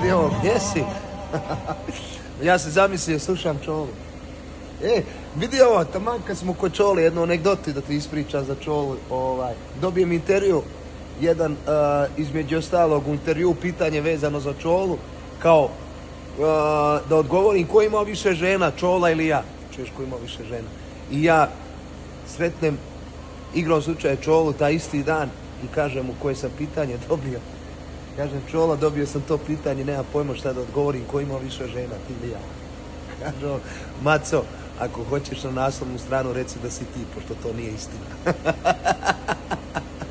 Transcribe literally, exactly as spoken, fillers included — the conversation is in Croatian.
vidio, gdje si? Ja se zamislio, slušam Čolu. E, vidio ovo, taman kad smo kod Čole, jednu anegdotu da ti ispričam za Čolu. Ovaj, dobijem intervju, jedan uh, između ostalog u intervju pitanje vezano za Čolu, kao uh, da odgovorim ko ima više žena, Čola ili ja. Čuješ ko ima više žena. I ja sretnem igrom slučaja Čolu taj isti dan i kažem mu koje sam pitanje dobio. Kažem, Čola, dobio sam to pitanje, nema pojma šta da odgovorim, ko ima više žena, ti ili ja. Kažem, Maco, ako hoćeš na naslovnu stranu, reci da si ti, pošto to nije istina.